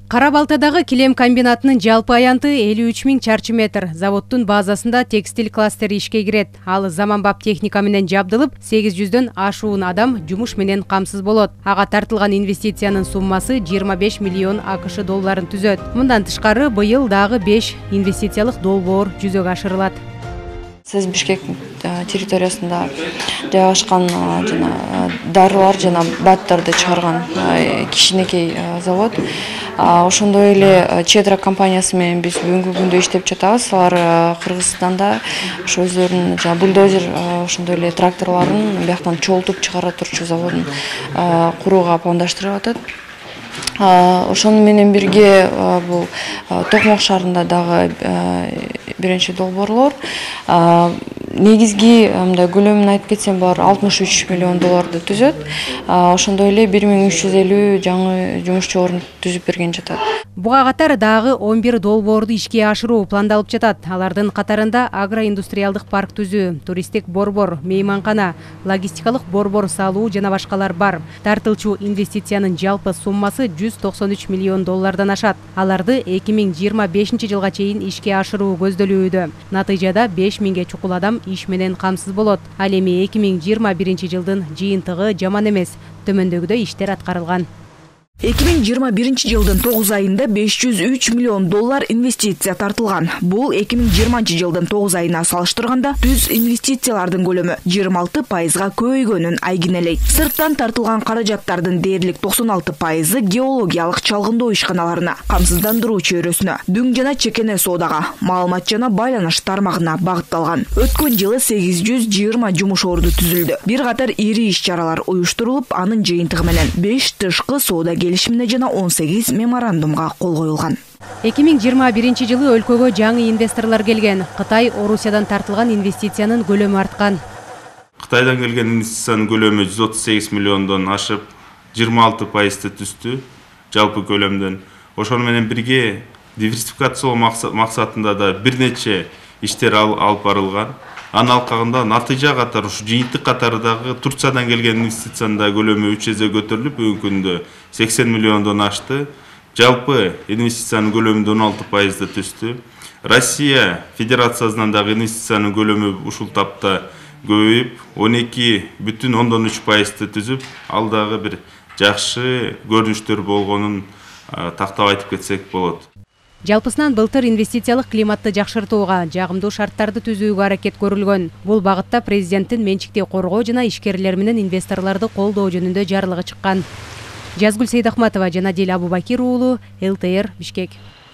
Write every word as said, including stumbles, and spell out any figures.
Кара Балтадагы килем комбинатынын жалпы аянты элүү үч миң чарчы метр. Заводдун базасында текстиль кластери ишке кирет. Ал заманбап техника менен жабдылып, сегиз жүздөн ашуун адам жумуш менен камсыз болот. Ага тартылган инвестициянын суммасы жыйырма беш миллион АКШ долларын түзөт. Мындан тышкары быйыл дагы беш инвестициялык долбоор жүзөгө ашырылат. Сиз Бишкек территориясында жайгашкан жана дарылар жана баттарды чыгарган кичинекей завод. Ошондой эле Чедра компаниясы менен биз бүгүнкү күндө иштеп жатабыз. Алар Кыргызстанда ошо өздөрүнүн жана бульдозер ошондой эле тракторлорун бияктан чогултуп чыгара турчу заводун курууга пландаштырып атат. Ошону менен бирге бул Токмок шаарында дагы биринчи долбоорлор. Негизги мындай көлөмүн айтып кетсем, булар алтымыш үч миллион долларды түзөт. Ошондой эле бир миң үч жүз элүү жаңы жумушчу орун түзүп берген жатат. Буга катар дагы он бир долбоорду ишке ашыруу пландалып жатат. Алардын катарында агроиндустриалдык парк түзүү, туристтик борбор, мейманкана, логистикалык борбор салуу жана башкалар бар. Тартылчу инвестициянын жалпы суммасы жүз токсон үч миллион доллардан ашат. Аларды эки миң жыйырма бешинчи жылга чейин ишке ашыруу көздөлүүдө. Натыйжада беш миңге чукул адам иш менен камсыз болот. Ал эми эки миң жыйырма биринчи жылдын жыйынтыгы жаман эмес. Төмөндөгүдөй иштер аткарылган. эки миң жыйырма биринчи жылдын тогуз айында беш жүз үч миллион доллар инвестиция тартылган. Бул эки миң жыйырманчы жылдын тогуз айына салыштырганда түз инвестициялардын көлөмү жыйырма алты пайызга көбөйгөнүн айгинелейт. Сырттан тартылган каражаттардын дээрлик токсон алты пайызы геологиялык чалгындоо ишканаларына, камсыздандыруу чөйрөсүнө, дүң жана чекене соодага, маалымат жана байланыш тармагына багытталган. Өткөн жылы сегиз жүз жыйырма жумуш орду түзүлдү. Бир катар ири иш-чаралар уюштурулуп, анын жыйынтыгы менен беш тышкы соода келишимине жана он сегиз меморандумга кол коюлган. эки миң жыйырма биринчи жылы өлкөгө жаңы инвесторлор келген. Кытай, Орусиядан тартылган инвестициянын көлөмү арткан. Кытайдан келген инвестициянын көлөмү жүз отуз сегиз миллиондон ашып, жыйырма алты пайызды түздү жалпы көлөмдөн. Ошону менен бирге диверсификациялоо максатында да бир нече иштер алып барылган. Анын алкагында натыйжа катары ушу жыйынтык катары дагы Турциядан келген инвестициянын да көлөмү үч эсе көтөрүлүп, бүгүнкү күндө сексен миллиондон ашты. Жалпы инвестициянын көлөмү он алты пайызды түздү. Россия Федерациясынан дагы инвестициянын көлөмү ушул тапта көбөйүп, он эки бүтүн ондон үч пайызды түзүп, ал дагы бир жакшы көрүнүштөр болгонун тактап айтып кетсек болот. Жалпысынан былтыр инвестициялык климатты жакшыртууга, жагымдуу шарттарды түзүүгө аракет көрүлгөн. Бул багытта президенттин менчикти коргоо жана ишкерлер менен инвесторлорду колдоо жөнүндө жарлыгы чыккан. Жазгүл Сейдахматова, Жанадил Абубакир уулу, эл тэ эр, Бишкек.